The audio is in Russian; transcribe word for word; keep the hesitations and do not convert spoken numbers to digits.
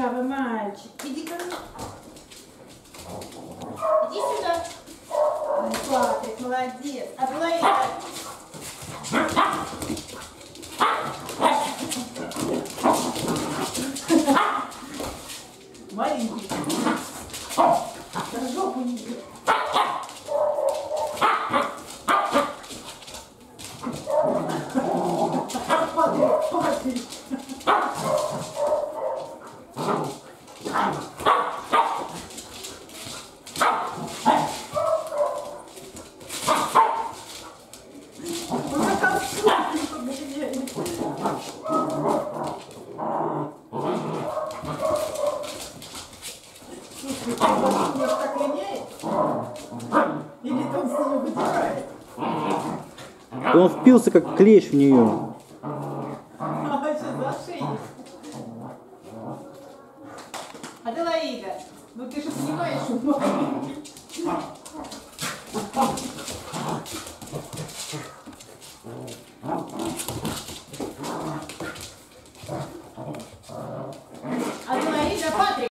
Браво, мальчик. Иди ко мне. Иди сюда. Ой, Патрик, молодец. Аделаида. Маленький. На жопу не бей. Патрик, Патрик. Уже там слушай, побежали. Слушай, он меня так линяет? Или он с нее вытирает? Он впился как клещ в нее. А, сейчас за шею. Аделаида, ну ты же понимаешь, что Аделаида, Патрик.